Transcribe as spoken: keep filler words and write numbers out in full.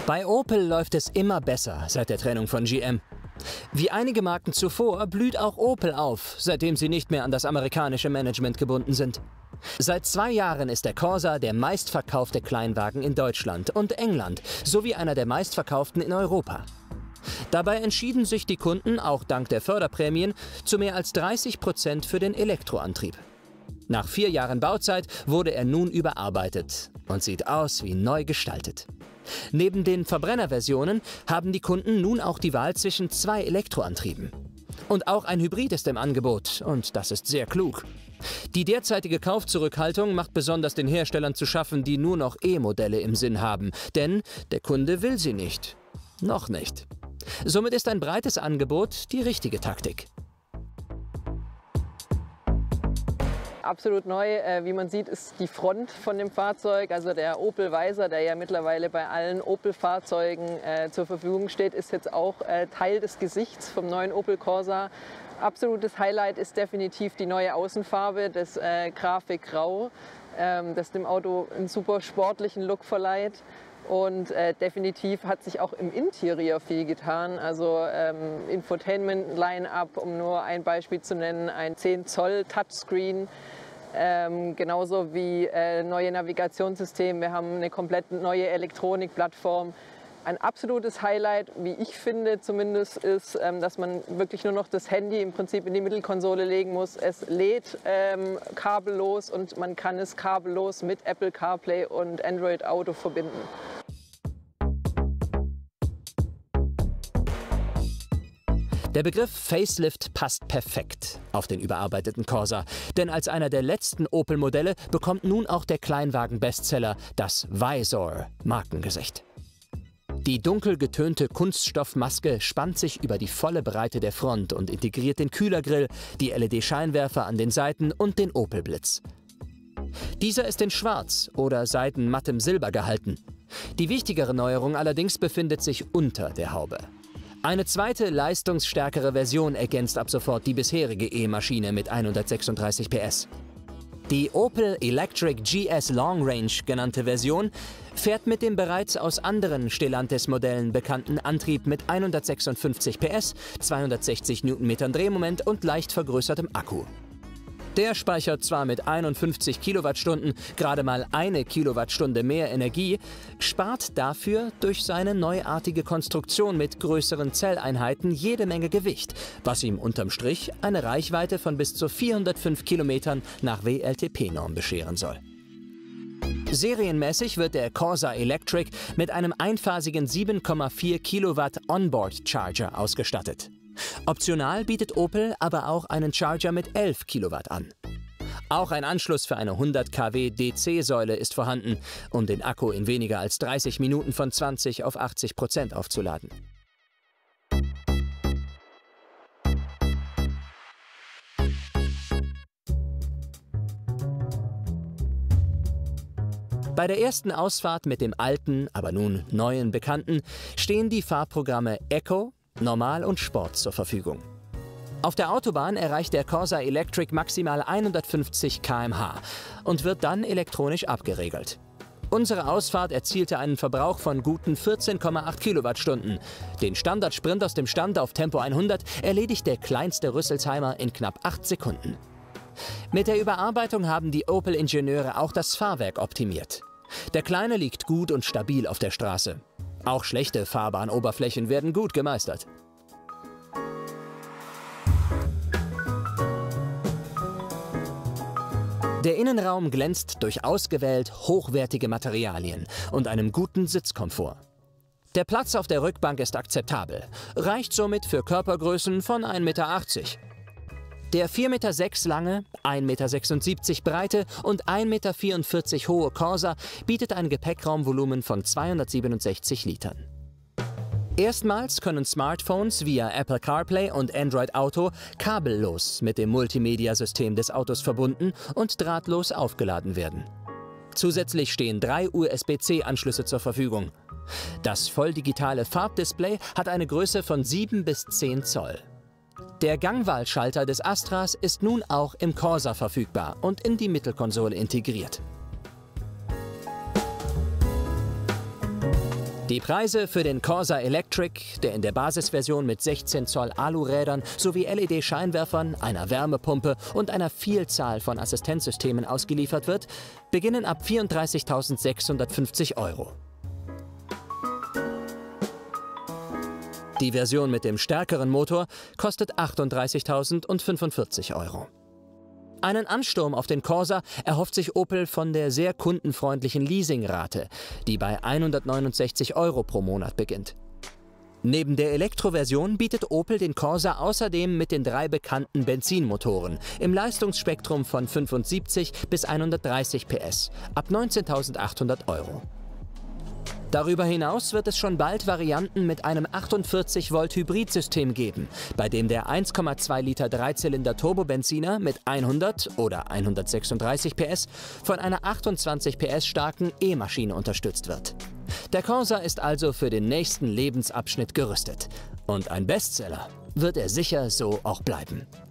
Bei Opel läuft es immer besser seit der Trennung von G M. Wie einige Marken zuvor blüht auch Opel auf, seitdem sie nicht mehr an das amerikanische Management gebunden sind. Seit zwei Jahren ist der Corsa der meistverkaufte Kleinwagen in Deutschland und England sowie einer der meistverkauften in Europa. Dabei entschieden sich die Kunden, auch dank der Förderprämien, zu mehr als dreißig Prozent für den Elektroantrieb. Nach vier Jahren Bauzeit wurde er nun überarbeitet und sieht aus wie neu gestaltet. Neben den Verbrennerversionen haben die Kunden nun auch die Wahl zwischen zwei Elektroantrieben. Und auch ein Hybrid ist im Angebot, und das ist sehr klug. Die derzeitige Kaufzurückhaltung macht besonders den Herstellern zu schaffen, die nur noch E-Modelle im Sinn haben. Denn der Kunde will sie nicht. Noch nicht. Somit ist ein breites Angebot die richtige Taktik. Absolut neu, äh, wie man sieht, ist die Front von dem Fahrzeug, also der Opel Vizor, der ja mittlerweile bei allen Opel-Fahrzeugen äh, zur Verfügung steht, ist jetzt auch äh, Teil des Gesichts vom neuen Opel Corsa. Absolutes Highlight ist definitiv die neue Außenfarbe, das äh, Grafik Grau, ähm, das dem Auto einen super sportlichen Look verleiht. Und äh, definitiv hat sich auch im Interieur viel getan. Also ähm, Infotainment-Line-Up, um nur ein Beispiel zu nennen, ein zehn Zoll Touchscreen. Ähm, genauso wie äh, neue Navigationssystem. Wir haben eine komplett neue Elektronikplattform. Ein absolutes Highlight, wie ich finde zumindest, ist, ähm, dass man wirklich nur noch das Handy im Prinzip in die Mittelkonsole legen muss. Es lädt ähm, kabellos und man kann es kabellos mit Apple CarPlay und Android Auto verbinden. Der Begriff Facelift passt perfekt auf den überarbeiteten Corsa, denn als einer der letzten Opel-Modelle bekommt nun auch der Kleinwagen-Bestseller das Vizor Markengesicht. Die dunkel getönte Kunststoffmaske spannt sich über die volle Breite der Front und integriert den Kühlergrill, die L E D-Scheinwerfer an den Seiten und den Opel-Blitz. Dieser ist in Schwarz oder seitenmattem Silber gehalten. Die wichtigere Neuerung allerdings befindet sich unter der Haube. Eine zweite, leistungsstärkere Version ergänzt ab sofort die bisherige E-Maschine mit hundertsechsunddreißig P S. Die Opel Electric G S Long Range genannte Version fährt mit dem bereits aus anderen Stellantis-Modellen bekannten Antrieb mit hundertsechsundfünfzig P S, zweihundertsechzig Newtonmeter Drehmoment und leicht vergrößertem Akku. Der speichert zwar mit einundfünfzig Kilowattstunden gerade mal eine Kilowattstunde mehr Energie, spart dafür durch seine neuartige Konstruktion mit größeren Zelleinheiten jede Menge Gewicht, was ihm unterm Strich eine Reichweite von bis zu vierhundertfünf Kilometern nach W L T P-Norm bescheren soll. Serienmäßig wird der Corsa Electric mit einem einphasigen sieben Komma vier Kilowatt Onboard Charger ausgestattet. Optional bietet Opel aber auch einen Charger mit elf Kilowatt an. Auch ein Anschluss für eine hundert Kilowatt D C-Säule ist vorhanden, um den Akku in weniger als dreißig Minuten von zwanzig auf achtzig Prozent aufzuladen. Bei der ersten Ausfahrt mit dem alten, aber nun neuen Bekannten stehen die Fahrprogramme Eco, Normal und Sport zur Verfügung. Auf der Autobahn erreicht der Corsa Electric maximal hundertfünfzig Kilometer pro Stunde und wird dann elektronisch abgeregelt. Unsere Ausfahrt erzielte einen Verbrauch von guten vierzehn Komma acht Kilowattstunden. Den Standardsprint aus dem Stand auf Tempo hundert erledigt der kleinste Rüsselsheimer in knapp acht Sekunden. Mit der Überarbeitung haben die Opel-Ingenieure auch das Fahrwerk optimiert. Der Kleine liegt gut und stabil auf der Straße. Auch schlechte Fahrbahnoberflächen werden gut gemeistert. Der Innenraum glänzt durch ausgewählt hochwertige Materialien und einem guten Sitzkomfort. Der Platz auf der Rückbank ist akzeptabel, reicht somit für Körpergrößen von ein Meter achtzig. Der vier Komma sechs Meter lange, ein Komma sechsundsiebzig Meter breite und ein Komma vierundvierzig Meter hohe Corsa bietet ein Gepäckraumvolumen von zweihundertsiebenundsechzig Litern. Erstmals können Smartphones via Apple CarPlay und Android Auto kabellos mit dem Multimedia-System des Autos verbunden und drahtlos aufgeladen werden. Zusätzlich stehen drei U S B C Anschlüsse zur Verfügung. Das volldigitale Farbdisplay hat eine Größe von sieben bis zehn Zoll. Der Gangwahlschalter des Astras ist nun auch im Corsa verfügbar und in die Mittelkonsole integriert. Die Preise für den Corsa Electric, der in der Basisversion mit sechzehn Zoll Alurädern sowie L E D-Scheinwerfern, einer Wärmepumpe und einer Vielzahl von Assistenzsystemen ausgeliefert wird, beginnen ab vierunddreißigtausendsechshundertfünfzig Euro. Die Version mit dem stärkeren Motor kostet achtunddreißigtausendfünfundvierzig Euro. Einen Ansturm auf den Corsa erhofft sich Opel von der sehr kundenfreundlichen Leasingrate, die bei hundertneunundsechzig Euro pro Monat beginnt. Neben der Elektroversion bietet Opel den Corsa außerdem mit den drei bekannten Benzinmotoren im Leistungsspektrum von fünfundsiebzig bis hundertdreißig P S ab neunzehntausendachthundert Euro. Darüber hinaus wird es schon bald Varianten mit einem achtundvierzig Volt Hybridsystem geben, bei dem der eins Komma zwei Liter Dreizylinder Turbobenziner mit hundert oder hundertsechsunddreißig P S von einer achtundzwanzig P S starken E-Maschine unterstützt wird. Der Corsa ist also für den nächsten Lebensabschnitt gerüstet. Und ein Bestseller wird er sicher so auch bleiben.